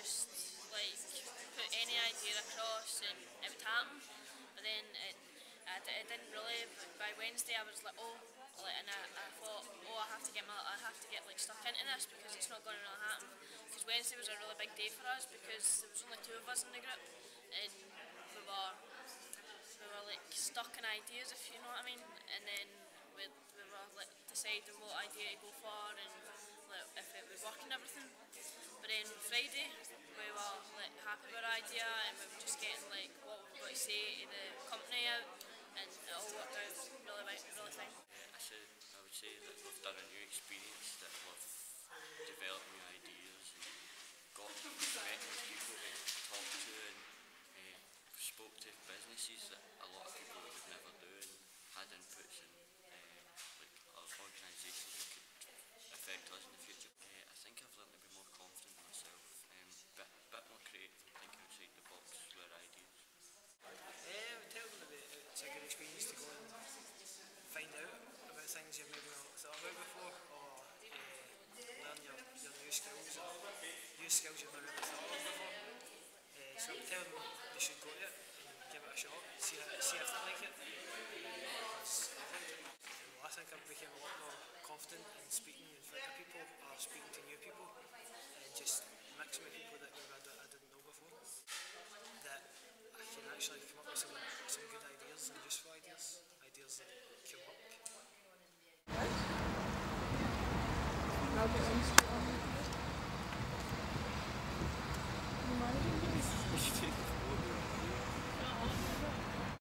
just like put any idea across and it would happen. But then it didn't really. By Wednesday I was like, oh, like, and I thought, oh, I have to get like stuck into this because it's not going to really happen. Because Wednesday was a really big day for us because there was only 2 of us in the group and we were like stuck in ideas, if you know what I mean. And then we were like deciding what idea to go for and like if it would work and everything. But then Friday we were like happy with our idea and we were just getting like what we were going to say to the company out, and it all worked out really fine. I would say that we've done a new experience, that we've developed new ideas and met new people to talk to, and spoke to businesses that a lot of people would never do, and had inputs and like organisations that could affect us in the future. I think I've learned to be more confident in myself, bit more creative and think outside the box with our ideas. I would tell them that it's a good experience to go and find out about things you've maybe not thought about before, or learn your new skills, or use skills you've not really thought of before. So I would tell them they should go to it and give it a shot, see if they like it. I think I've become a lot more confident in speaking in front of people or speaking to new people and just mixing with people that I didn't know before. That I can actually come up with some good ideas and useful ideas that can work. Okay.